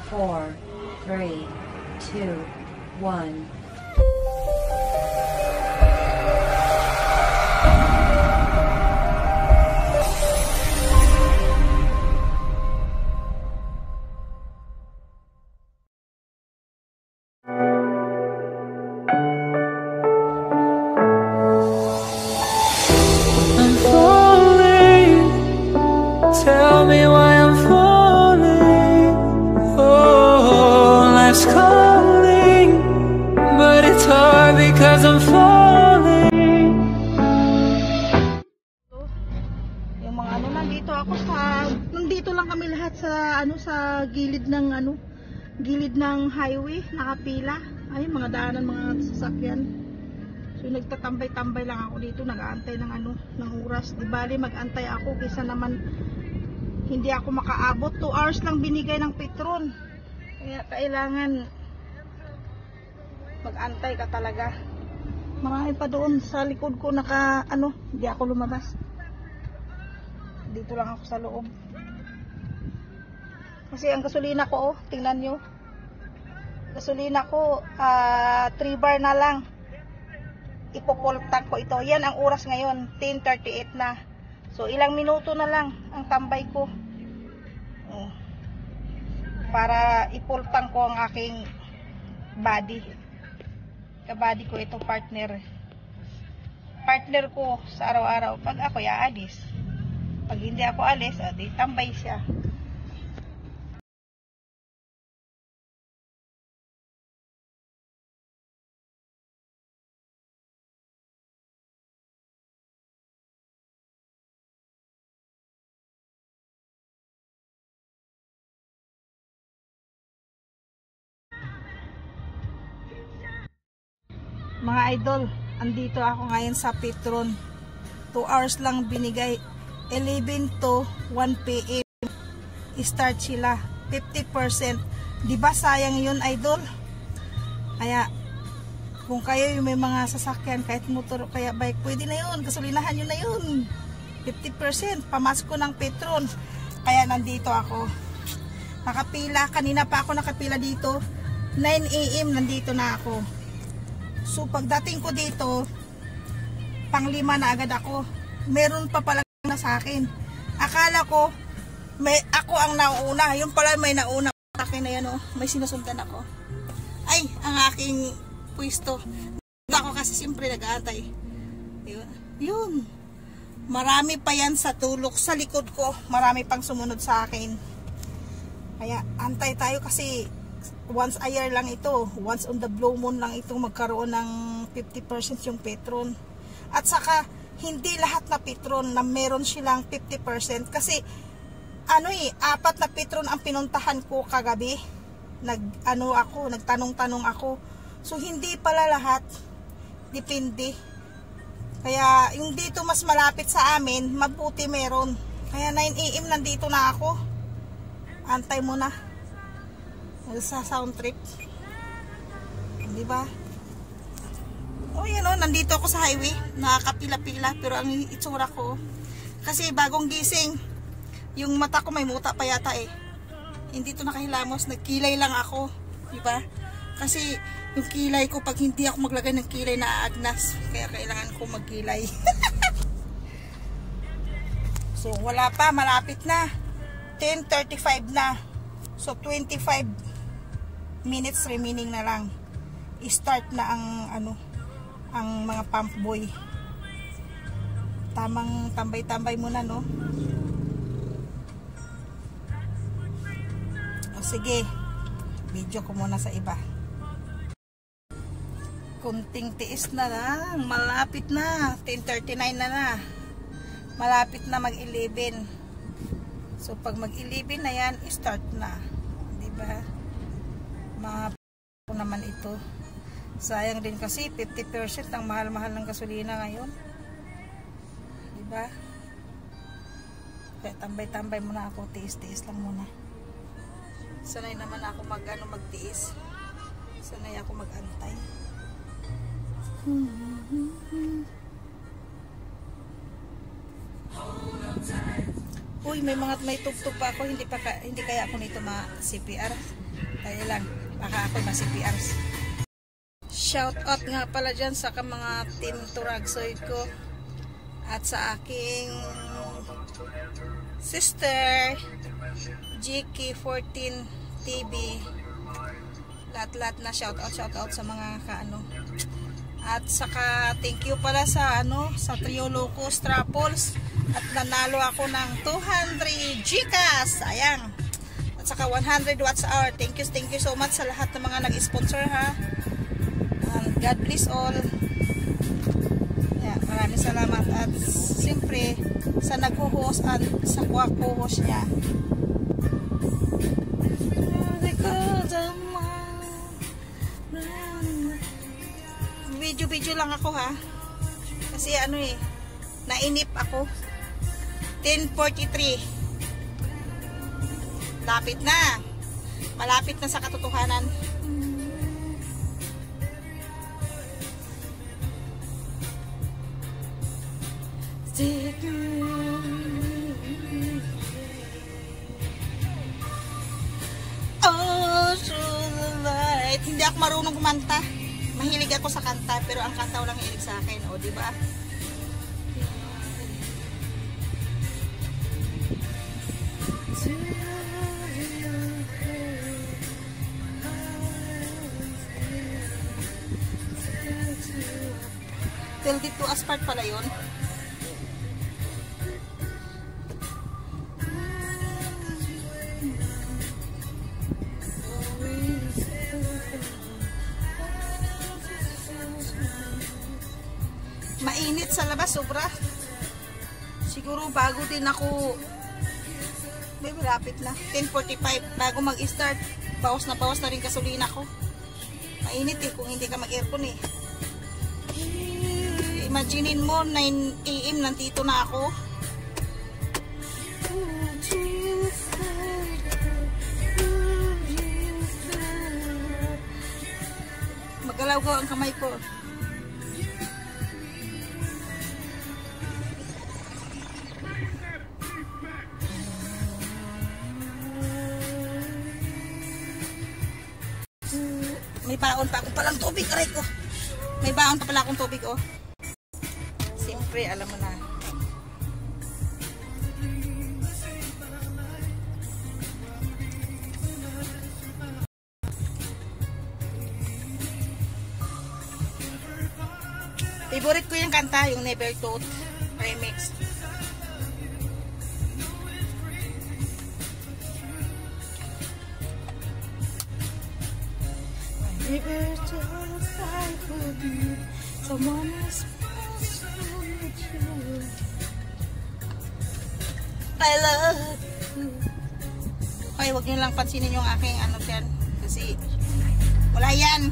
4, 3, 2, 1. Tell me why I'm falling. Oh, life's calling, but it's hard because I'm falling. Yung mga nandito ako nandito lang kami lahat sa sa gilid ng highway, nakapila. Ay, mga daanan, mga sasakyan. So nagtatambay-tambay lang ako dito, nag-aantay ng oras. Di bali mag-antay ako kaysa naman hindi ako makaabot. 2 hours lang binigay ng Petron. Kaya kailangan mag-antay ka talaga. Marami pa doon sa likod ko hindi ako lumabas. Dito lang ako sa loob. Kasi ang gasolina ko, tingnan nyo. Gasolina ko, 3 bar na lang. Ipopol tank ko ito. Yan ang oras ngayon, 10:38 na. So ilang minuto na lang ang tambay ko. Para ipol tank ko ang aking body. Kabady ko ito, partner ko sa araw-araw pag ako aalis. Pag hindi ako alis, di tambay siya. Mga idol, andito ako ngayon sa Petron. 2 hours lang binigay. 11 to 1 PM start sila. 50%. Diba sayang yun, idol? Kaya kung kayo yung may mga sasakyan, kahit motor o kaya bike, pwede na yun. Gasolinahan yun na yun. 50%. Pamasko ng Petron. Kaya nandito ako. Nakapila. Kanina pa ako nakapila dito. 9 AM nandito na ako. So pagdating ko dito, pang 5 na agad ako. Meron pa pala na sa akin. Akala ko ako ang nauna. Yung pala may nauna sa akin na yan, may sinusundan ako. Ay, ang aking pwesto. Ako kasi siyempre nag-aantay. Yun. Marami pa yan sa tulok. Sa likod ko, marami pang sumunod sa akin. Kaya antay tayo kasi once a year lang ito, once on the blue moon lang ito magkaroon ng 50% yung Petron. At saka hindi lahat na Petron na meron silang 50% kasi 4 na Petron ang pinuntahan ko kagabi. Nagtanong-tanong ako. So hindi pala lahat, depende. Kaya yung dito mas malapit sa amin, mabuti meron. Kaya 9 AM nandito na ako. Antay mo na. Sa sound trip, diba? Nandito ako sa highway, nakakapila-pila, pero ang itsura ko kasi bagong gising, yung mata ko may muta pa yata hindi to nakahilamos, nagkilay lang ako, diba? Kasi yung kilay ko, pag hindi ako maglagay ng kilay na aagnas, kaya kailangan ko magkilay. So wala pa, malapit na, 10:35 na. So 25 minutes remaining na lang. I-start na ang mga pump boy. Tamang tambay-tambay muna, no? O sige, video ko muna sa iba. Kunting tiis na lang, malapit na, 10:39 na. Malapit na mag-11. So pag mag-11 na yan, i-start na. Diba? Mga naman ito. Sayang din kasi 50% ang mahal-mahal ng gasolina ngayon. Diba? Kaya tambay-tambay muna ako, tiis-tiis lang muna. Sanay naman ako magtiis. Sanay ako mag-antay. Uy, may tugtog pa ako, hindi kaya ako nito ma-CPR. Kaya lang, baka ako ma-CPR. Shout out nga pala dyan sa mga team Turagsoy ko at sa aking sister GK14 TV. Lahat na shout out sa mga kaano. At saka thank you pala sa sa Trio Locos Traples at nanalo ako ng 200 Gcash. Sayang. At saka 100 watts hour. Thank you so much sa lahat ng mga nag-sponsor ha. And God bless all. Yeah, maraming salamat at siyempre sa nag-host at sa co-host niya. Video lang ako ha. Kasi nainip ako. 10:43. Lapit na. Malapit na sa katotohanan. Oh, right. Hindi ako marunong kumanta. Mahilig ako sa kanta, pero ang kanta walang hilig sa akin, o di ba? Till dito asphalt pala yun. Mainit sa labas, sobra. Siguro bago din ako, may malapit na 10:45 bago mag-start. Bawas na rin gasolina ko. Mainit kung hindi ka mag-aircon Imaginein mo 9 AM nandito na ako. Magalaw ko ang kamay ko. May baon pa ako palang tubig, aray ko. May baon pa pala akong tubig, Siyempre, alam mo na. Favorite ko yung kanta, yung Never Thought remix. Never thought I could be someone as special as you. I love you. Okay, huwag niyo lang pansinin yung aking dyan. Kasi wala yan.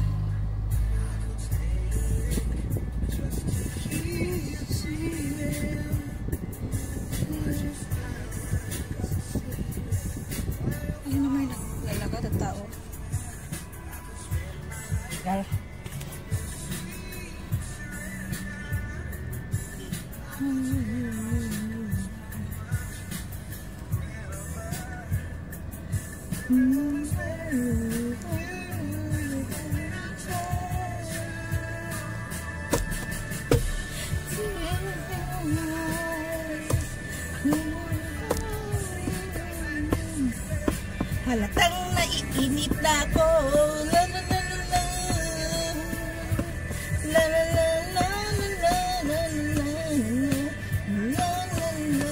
Ayun naman naglalagad at tao. Gaya. Halatang naiinip na ako. La la la la la. La la la la la la la la la.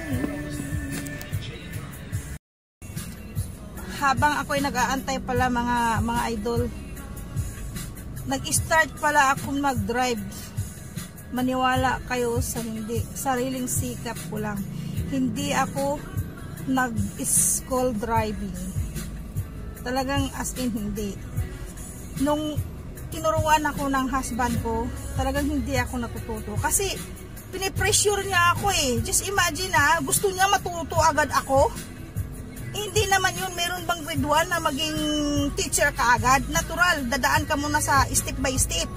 Habang ako'y nag-aantay pala mga idol, nag-start pala akong mag-drive. Maniwala kayo sa hindi, sariling sikap ko lang. Hindi ako nag-school driving. Talagang as in hindi. Nung tinuruan ako ng husband ko, talagang hindi ako natututo. Kasi pinipressure niya ako Just imagine gusto niya matuto agad ako. Hindi naman yun. Meron bang grade 1 na maging teacher ka agad? Natural, dadaan ka muna sa step by step.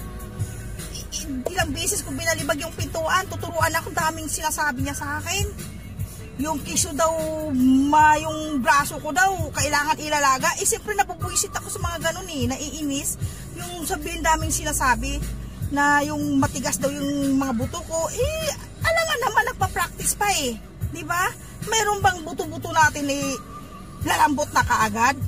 Ilang beses kung binalibag yung pintuan, tuturuan ako, daming sinasabi niya sa akin. yung kiso daw, yung braso ko daw, kailangan ilalaga. Eh, siyempre napupuisit ako sa mga ganun eh, naiinis. Yung sabihin daming sinasabi, na yung matigas daw yung mga buto ko, eh, alangan naman, nagpa-practice pa eh. Diba? Meron bang buto-buto natin eh, lalambot na kaagad?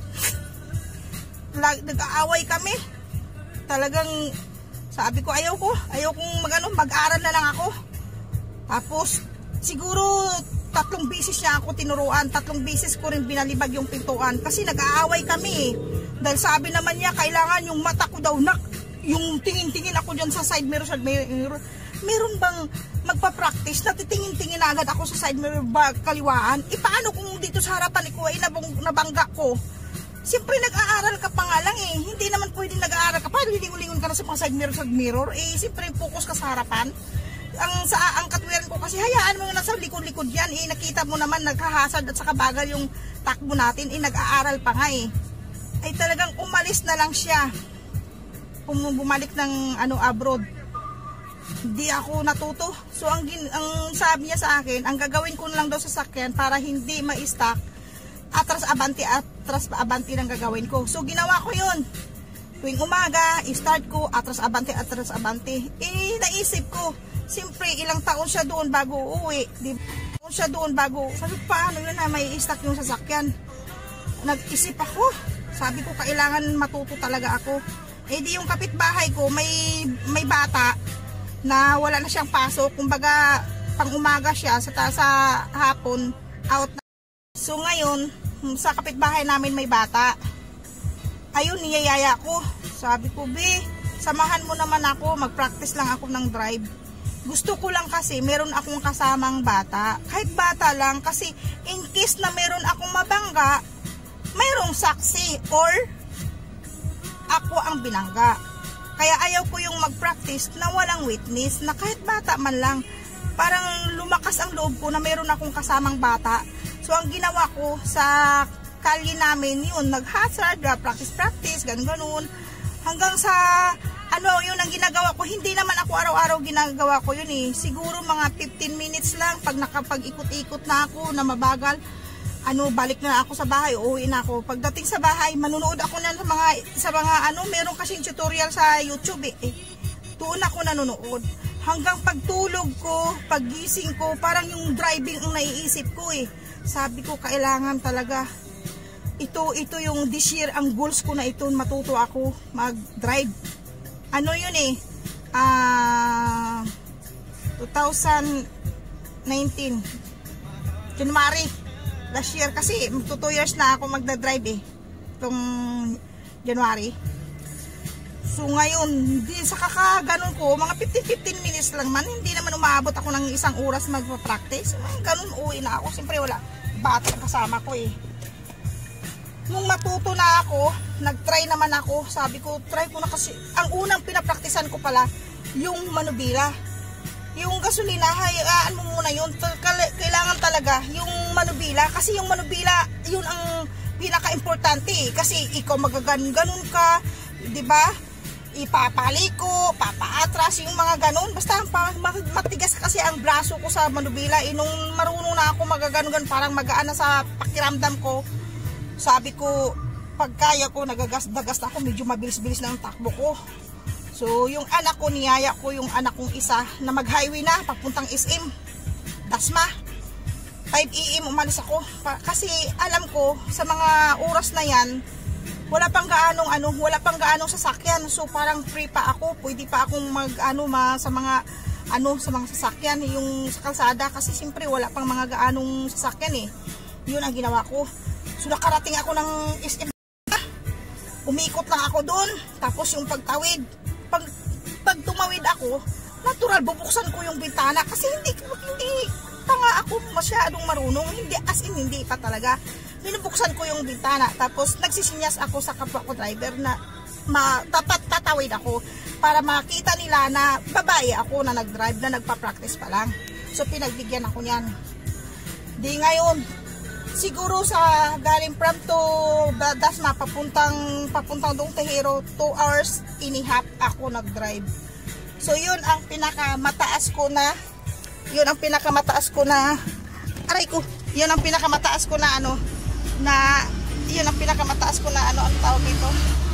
Nag-aaway kami. Talagang, sabi ko, ayaw kong mag-aral na lang ako. Tapos, siguro, 3 beses niya ako tinuruan, 3 beses ko rin binalibag yung pintuan kasi nag-aaway kami. Dahil sabi naman niya, kailangan yung mata ko daw, yung tingin-tingin ako dyan sa side mirror, meron bang magpa-practice na titingin-tingin agad ako sa side mirror kaliwaan? E paano kung dito sa harapan ko ay nabangga ko? Siyempre nag-aaral ka pa nga lang eh, hindi naman pwedeng nag-aaral ka pa, lilingon ka na sa mga side mirror, eh siyempre focus ka sa harapan. Ang katwiran ko kasi, hayaan mo na nasa likod-likod yan eh, nakita mo naman nagkahasad at saka bagal yung takbo natin eh, nag-aaral pa nga eh. Ay talagang umalis na lang siya, bumalik ng abroad. Hindi ako natuto. So ang sabi niya sa akin, ang gagawin ko na lang daw sa sakyan para hindi ma-stuck, atras abanti ng gagawin ko. So ginawa ko yun. Tuwing umaga, i-start ko, atras abanti. Eh, naisip ko, siyempre, ilang taon siya doon bago uuwi. Sabi ko, paano yun na may i-stock yung sasakyan? Nag-isip ako. Sabi ko, kailangan matuto talaga ako. Eh, di yung kapitbahay ko, may bata na wala na siyang pasok. Kumbaga, pang umaga siya, sa hapon, out na. So, ngayon, sa kapitbahay namin may bata. Ayun, niyayaya ko. Sabi ko, samahan mo naman ako, mag-practice lang ako ng drive. Gusto ko lang kasi meron akong kasamang bata. Kahit bata lang, kasi in case na meron akong mabangga, mayroong saksi or ako ang binangga. Kaya ayaw ko yung mag-practice na walang witness, na kahit bata man lang. Parang lumakas ang loob ko na meron akong kasamang bata. So ang ginawa ko sa kalye namin yun, nag-hazard, practice, ganun. Hanggang sa, yun ang ginagawa ko. Hindi naman ako araw-araw ginagawa ko yun eh. Siguro mga 15 minutes lang, pag nakapag-ikot-ikot na ako, na mabagal, balik na ako sa bahay, uuwi na ako. Pagdating sa bahay, manunood ako na sa mga meron kasing tutorial sa YouTube eh. Doon ako nanonood. Hanggang pagtulog ko, paggising ko, parang yung driving ang naiisip ko eh. Sabi ko, kailangan talaga ito yung this year ang goals ko na ito, matuto ako mag-drive. Yun eh, 2019 January last year, kasi 2 years na ako magda-drive eh, itong January. So ngayon, sa kakaganon ko, mga 15 minutes lang man, hindi naman umaabot ako ng 1 oras magpa-practice. Ganun, uwi na ako. Siyempre wala, bata kasama ko eh. Nung matuto na ako, nag-try naman ako. Sabi ko, try ko na kasi. Ang unang pinapraktisan ko pala, yung manubila. Yung gasolina, hayaan mo muna yun. Kailangan talaga yung manubila. Kasi yung manubila, yun ang pinaka-importante eh. Kasi ikaw magaganon-ganon ka, diba? Ipapaliko, papaatras, yung mga ganon. Basta matigas kasi ang braso ko sa manubila. Nung marunong na ako magaganon-ganon, parang magaan na sa pakiramdam ko. Sabi ko, pagkaya ko, nagagas-dagas na ako, medyo mabilis-bilis na ang takbo ko. So, yung anak ko, niyaya ko yung anak kong isa na mag-highway na, papuntang SM, Dasma. 5 AM umalis ako. Kasi alam ko, sa mga oras na yan, wala pang gaanong sasakyan. So, parang free pa ako. Pwede pa akong sa mga sasakyan, yung sa kalsada. Kasi siyempre, wala pang mga gaanong sasakyan eh. Yun ang ginawa ko. So nakarating ako ng SM, umikot lang ako doon, tapos yung pagtawid, pag tumawid ako, natural bubuksan ko yung bintana kasi hindi pa nga ako masyadong marunong, hindi pa talaga. Binubuksan ko yung bintana, tapos nagsisinyas ako sa kapwa ko driver na tatawid ako para makita nila na babae ako na nag-drive, na nagpa-practice pa lang. So pinagbigyan ako niyan. Di ngayon, siguro sa galing from to Dasma papuntang doong Tehero, 2 hours and a half ako nag-drive. So yun ang pinakamataas ko na aray ko, Yun ang pinakamataas ko na ano, yun ang pinakamataas ko na ano, ang tawag dito.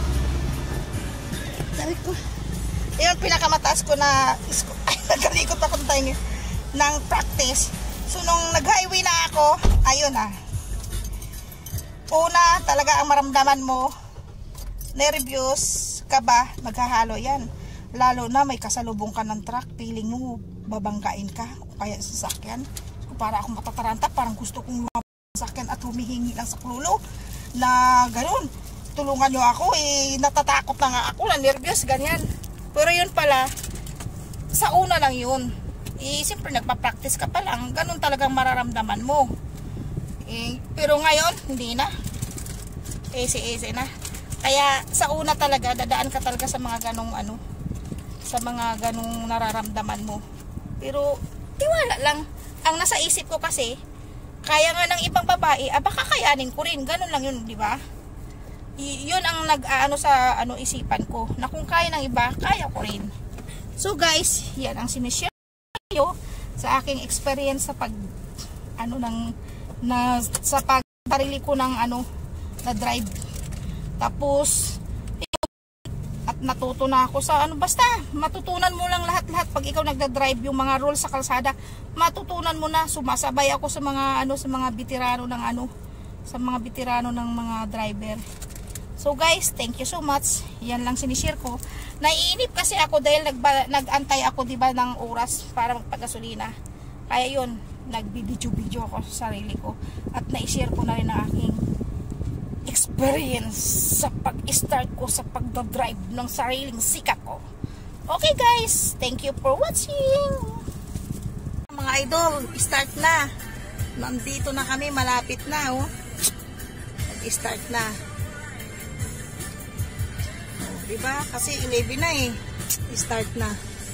Sabi ko, yun ang pinakamataas ko na, nagalikot ako ng practice. So, nung nag-highway na ako, ayun na. Una, talaga ang maramdaman mo, nervyos ka ba, maghahalo yan. Lalo na may kasalubong ka ng truck, feeling mo, babanggain ka, o kaya sasakyan. Para akong matataranta, parang gusto kong sasakyan at humihingi lang sa klulo na gano'n. Tulungan nyo ako, natatakot na nga ako, na nervyos, ganyan. Pero yun pala, sa una lang yun. Siyempre nagpa-practice ka pa lang, ganun talagang mararamdaman mo. Pero ngayon, hindi na. Easy na. Kaya sa una talaga, dadaan ka talaga sa mga ganung ano, sa mga ganung nararamdaman mo. Pero tiwala lang. Ang nasa isip ko kasi, kaya nga ng ibang babae, baka kayanin ko rin. Ganun lang yun, di ba? Yun ang nag-aano sa ano isipan ko, na kung kaya ng iba, kaya ko rin. So guys, yan ang sinishare ko sa aking experience sa pag ano sa pagparili ko ng ano na drive. Tapos at natuto na ako sa ano, basta matutunan mo lang lahat-lahat pag ikaw nagda-drive, yung mga rules sa kalsada, matutunan mo na. Sumasabay ako sa mga ano, sa mga veterano ng ano, sa mga veterano ng mga driver. So guys, thank you so much. Yan lang sinishare ko. Naiinip kasi ako dahil nag-antay ako, diba, ng oras para magpagasolina. Kaya yun, nag-video ako sa sarili ko at na-share ko na rin ang aking experience sa pag-start ko sa pagdadrive ng sariling sikat ko. Okay guys, thank you for watching. Mga idol, start na. Nandito na kami, malapit na, oh. Mag-start na. Oh, diba? Kasi 11 na eh. Start na.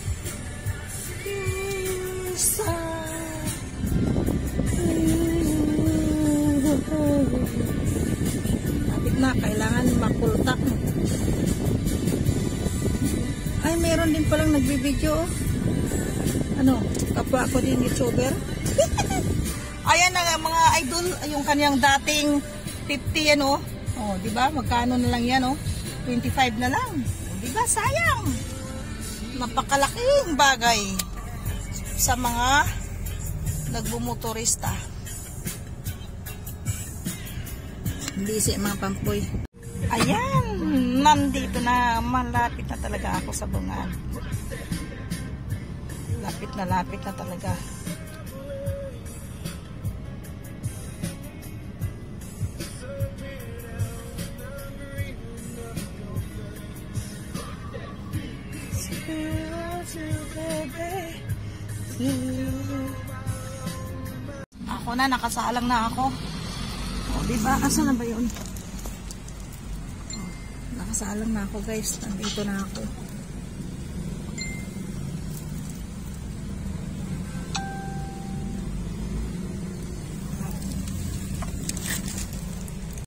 Lapit na, kailangan makultak. Ay, meron din palang nagbibideo. Ano, kapwa ako din YouTuber. Ayan na mga idol, yung kanyang dating 50 ano. Oh, di ba? Magkano na lang yan, oh? 25 na lang. Di ba? Sayang. Napakalaking bagay sa mga nagbumotorista. Busy mga pampoy. Ayan, nandito na, malapit na talaga ako sa bungad. Lapit na talaga. Ako na, nakasalang na ako. O, diba? Asa na ba yun? O, nakasalang na ako guys. Nandito na ako.